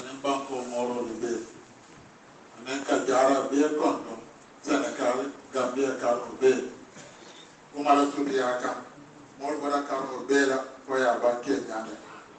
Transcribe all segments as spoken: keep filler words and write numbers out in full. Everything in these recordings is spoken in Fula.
anin banko moro be anin ka jara be kondo Senegal Gambia karo be kuma la tudi aka mol bara karo be la ko ya ba ke nyande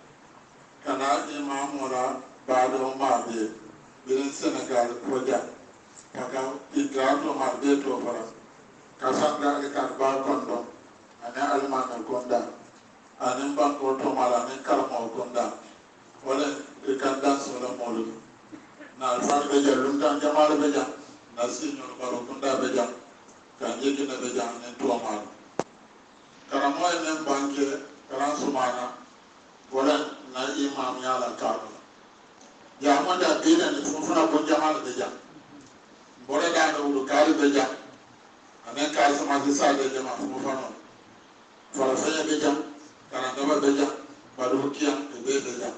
kana imam wala bado ma be bin Senegal ko ja kaka ikrato ma be to fara kasanga ke kan ba kondo ane alman konda anin banko to mala ane karamo konda wala kan dan solo molu na alfar be jalum tan jamal be jam na sinyo baro konda be jam kan yeki na be jam nen to mal karamo ene banke karan sumana wala na imam yala karo jamu da dina ni fufuna ko jamal be jam bore da do do kali be jam ane ka sama sa de jama fufano fara fanya be jam karan gaba be jam badu kiyam be be jam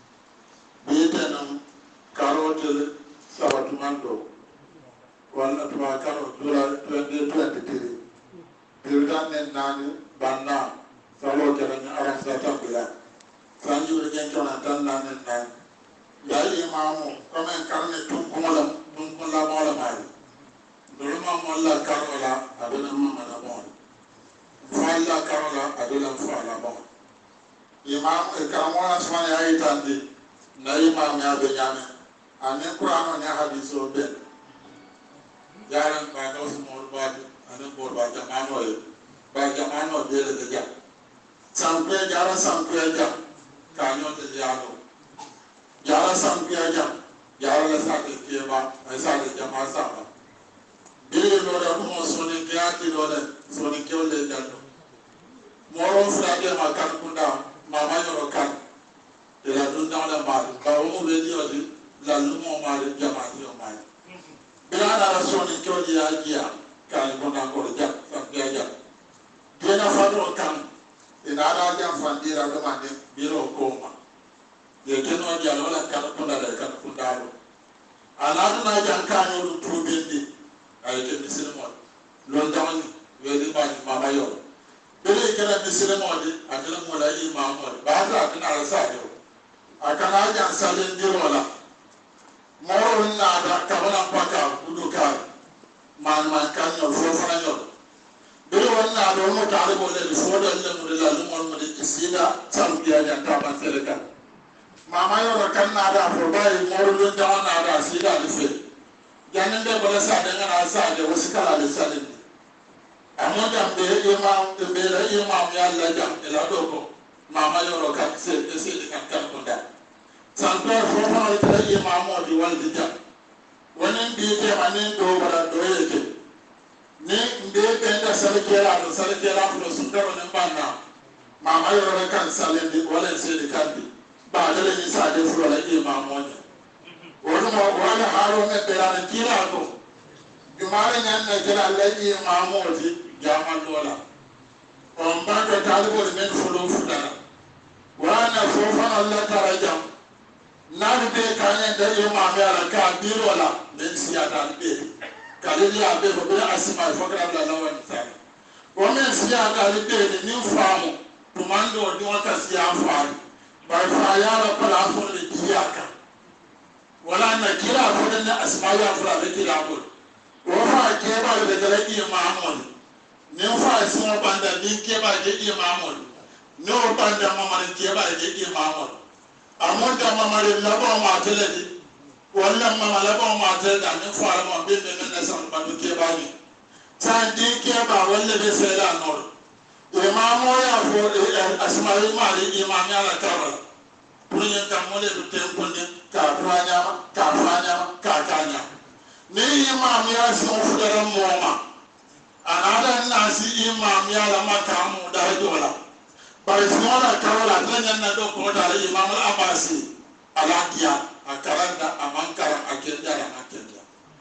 Biyetanam karotel sabatumando wala tuma karo dura twenty twenty-three dirgan ne nani banna salo keranya aram sata bila sanju regen tona tan nani nani ya imamu kama karne tunkumola tunkumola mola mari duruma molla karola adona mama la bon falla karola adona falla bon imam karamona smani ayitandi na imam ya be nyame ane qur'ano ne hadiso be yaran ba do su mor ba ane bor ba jamano e ba jamano be le ja sampe jara sampe ja kanyo te yalo jara sampe ja jara la sa ke ke ba ai sa de jama sa ba be lo da mo so ne ke ati lo de so ne ke le ja do moro fra de ma kan kunda mama yoro kan de la dun dans la mal ba o be di odi la lumo mal jamati o mal bila na rasoni ko di ajia kan ko na ko ja sa ya ja de na fado kan ina da ja fandira do mande biro ko ma de ke no ja lo la kan ko na da kan ko da lo ala na ja kan yo tu bendi ay ke misilmo lo dawni we di ba mama yo bele ke na misilmo di atela mo la imam mo ba ta kana ala sa yo akana jan salen dirola moro na da kabana paka buduka man man kan yo fo fana yo bere wonna do mo tare bo le fo do le mo la mo mo de kisida champion ya ta ban seleka mama yo kan na da fo bai moro do da na da sida le fe janin de bola sa de na sa de wasikala le salen amma da be imam de be la imam ya la jam ila do ko mama yo kan se se de kan kan ko da santo fofo ita imamo di wal dija wonen bi te manen do bara do yeke ne mbe benda salkela do salkela flo sundaro ne banna mama yo kan salendi wala se de kandi ba dale ni sa de flo la imamo ne wono mo wala haro me belana kila ko jumare nyan na jela la imamo di jamal wala on ba do talibo men flo fudara wana fofo Allah tarajam nani be kanya da imam ya la ka biro la men siya da be kalili ya be ko be asima fakra la lawan sai o men siya da be ni famu tumando di wata siya famu ba fa ya la kala fo le kiyaka wala na kila fo da asma ya fura be kila ko o fa ke ba le da imam ni fa sima banda ni ke ba de imam no banda mama ni ke ba de imam amonta mama le labo ma teledi wala mama labo ma teleda ni fara ma be be na san ba ke ba ni san di ke ba wala be se la nor imam ya fo asma'i ma le imam ya la kara punya ta mole do tempo ni ka fanya ka fanya ka kanya ni imam ya so fudara mo ma anada na si imam ya la makamu da dola bari sona karola tanya na do ko da imam al-abasi alakia akaranda amankara akenda na akenda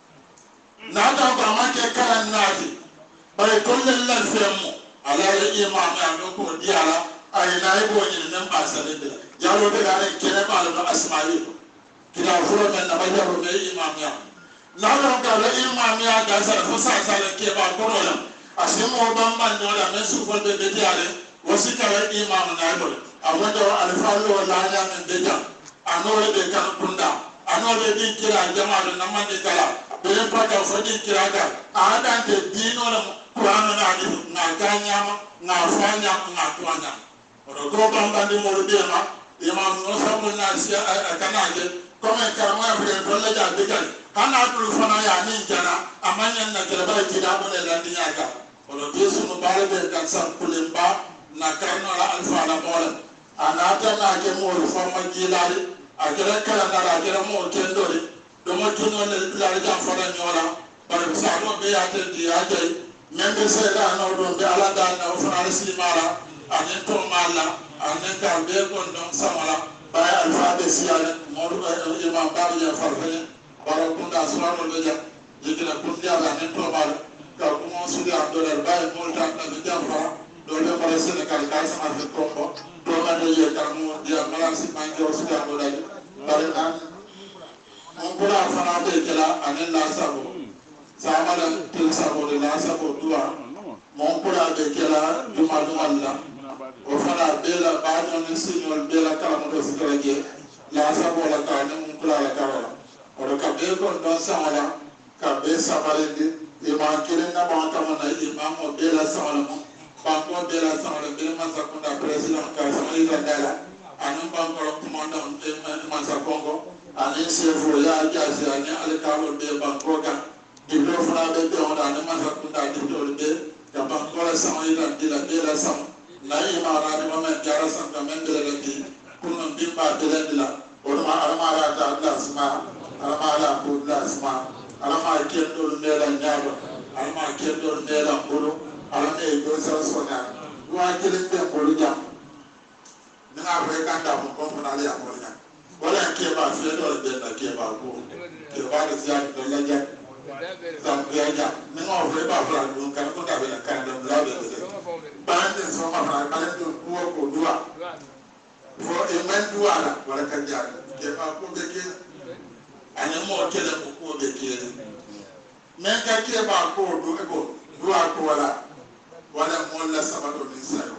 nada ba make karan nadi bari kullun la femu ala imam ya do ko diala ay na ibo ni nan ba sale da yaro be ga ne kene ba lo asma'i kila furo men na ba yaro be imam ya nada ga la imam ya ga sa fo sa sa le ke ba ko la asimo ban ban do la men su fo be be diale wasika la imam na ibo awada alfalu wala nya men deja anole be kan kunda anole din kira jama'a na mande kala be pa ka fodi kira ga ada te dino na Qur'an na hadith na ganya na fanya na tuanya ro go bamba di mo de ma imam no sabu na sia kana je comme karama fere dolle ja de gal kana dul fana ya ni jana amanya na kala ba ti da mo le landinya ga ro yesu no bare be kan san kulimba na karno la alfa la mola anata na ke mo forma jilali akira kala na akira mo kendori do mo tuno le la ja fara nyola bare sa no be ya te di ajai membe se da no do be ala da na fara simara anen to mala anen ka be kon don samala bay alfa be siya mo imam babu ya farfene baro kunda subhanahu wa ta'ala yikila kundiya anen to mala ka ko mo sudi abdul bay mo ta na be jafara do le bare Senegal ka sama fe kombo do ma do ye ka mo dia mala si manjo sudi abdul bare an mo bula fana be kala anen la sabo samala til sabo de la sabo duwa mo bula be kala duma duma la o fana bela baño ni signol bela kala mo do sikraje la sabo la ka ne mo bula la ka wala o ka be ko don samala ka be samale di imam kirin na ba ta mo na imam mo bela samala mo banko bela samala be ma sa ko da president ka samali ka dala anu banko ko mo don e ma sa kongo ani chefo ya jazi ani alkalo be banko ka diblo fana be be on ani ma sa ko da diblo be ka banko la samali ka dila bela sam na imara ni ma men jara sam ka men bela ki kuno bimba bela dila o ma almara ta Allah sma almara ko Allah sma alama kendo ndela nyaba alama kendo ndela buru alama e go sa sona wa kelen be buru jam na Afrika da mo ko na le amol nya wala ke ba fi do be na ke ba ko ke ba de ya do la ja sam ya ja ni mo fe ba fra do kan ko da be na kan da la be de ba de so ma fra ba de ko ko duwa fo e men duwa la wala kan ja ke ba ko be ke ani mo kele ko ko be ke men ka ke ba ko do ko duwa ko wala wala mo la sabato ni sayo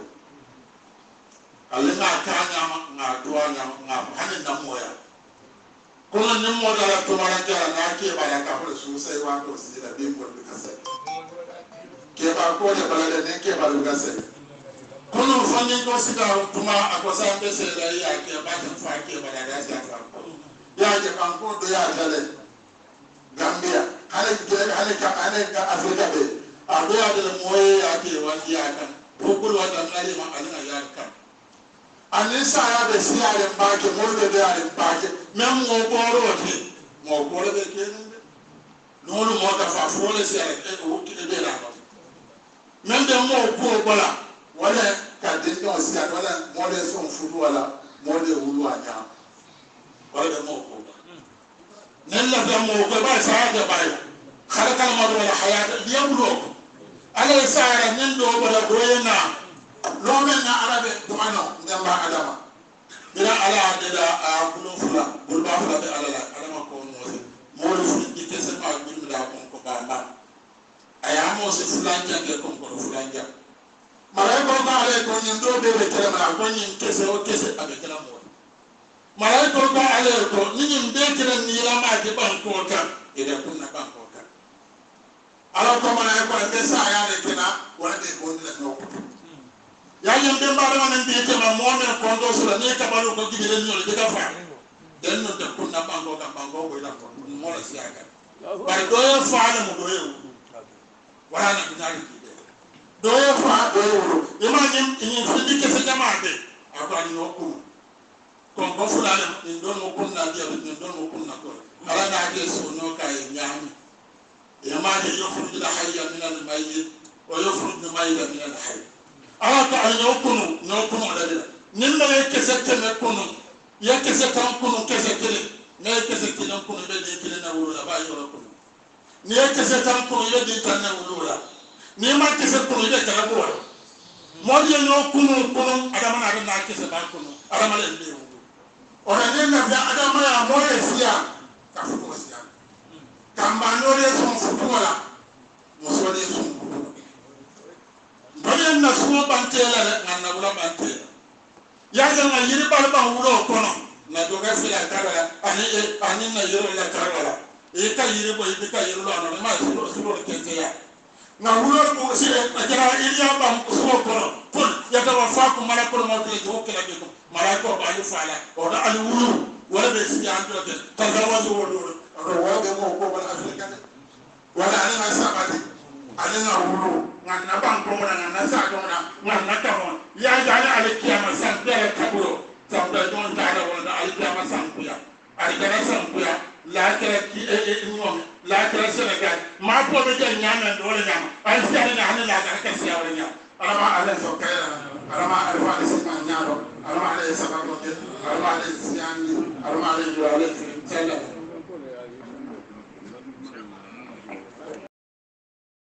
alinga kanya nga duwa nya nga hanin na moya kono ni mo dala to mara jara na ke ba la ka ko su sai wa to si da bin ko ka sai ke ba ko le bala de ne ke ba lu ka sai kono fani ko si da tuma akosa be se da ya ke ba ta fa ke ba da sa fa ya je kan ko do ya tale Gambia hale ke hale ka hale ka Afrika be a do ya de moye ya ke wa ya kan ko ko wa da na ma alina ya kan anisa ya be si ale mbake mo be be ale mbake même mo boro ti mo boro be ke ne no lu mo ta fa fo le si ale e o ki be la ko même de mo ko bola wala ka de no si ale wala mo le so fudu wala mo le wulu anya wala de mo ko nan la da mo ko ba sa da ba khalaqa al-mawt wal hayata liyabluwakum ala sa'ara nan do bola doyena lo men na arabe to ano ngamba adama bila ala adada a kulo fula bulba fula be ala adama ko mo mo le fu di kesse ma gurmi da ko ko bamba aya mo se fulanja ke ko ko fulanja malay ko ba ale ko nyin do be be tere ma ko nyin kesse o kesse abe kala mo malay ko ba ale ko nyin be tere ni la ma ke ban ko ka ida kunna ban ko ka ala ko malay ko be sa ya de kina wala de ko ni la no ya yam be mbaare ma nan be ke ma mo men ko do sura ne ka balu ko gidele ni le ka fa den no de kunna bango ka bango ko ila ko mo la si aka ba do ya fa na mo do ya wala na binari ki do ya fa do ya wuro e ma ni ni fi di ke se jama de akwa ni no ku ko ko fulana ni don mo kunna de ni don mo kunna ko ala na ke so no ka e nyami e ma de yo khruj la hayya min al mayyit wa yukhruj al mayyita min al hayy ala ta ay no kunu no kunu da dira nin da yake sette me kunu yake sette kunu kese kile ne yake sette nan kunu be de kile na wuro ba yo kunu ni yake sette kunu be de tan na wuro la ni ma kese kunu be kala ko mo di no kunu kunu adama na na kese ba kunu adama le be wuro o na ne na da adama ya mo le sia ka fu ko sia kamba no le so fu ko la mo so le so bari na suwa bantela na na wala bantela ya ga na yiri bal ba wulo kono na do ga fila kala ani ani na yoro la kala e ka yire bo e ka yiro la no ma so so ke te ya na wulo ko si e jara iliya ba so ko pul ya ta wa fa ko mala ko mo te ko kala be ko mala ko ba yu fala o da al wulu wala be si an to te ta ga wa do do ro wa be mo ko bala afrika wala ani na sabati ani na wulu ngan na ban ko mo na na sa do na ngan na ta mo ya ja na al kiyama san de ka buro san da don ta da wala al kiyama san kuya al kiyama san kuya la kira ki e e ngom la kira Senegal ma ko be jël ñaan do wala ñaan ay sene na han la ka ci wala ñaan alama ala so kayra alama alfa ala sima ñaaro alama ala sababu alama ala siyani alama ala yo ala sallallahu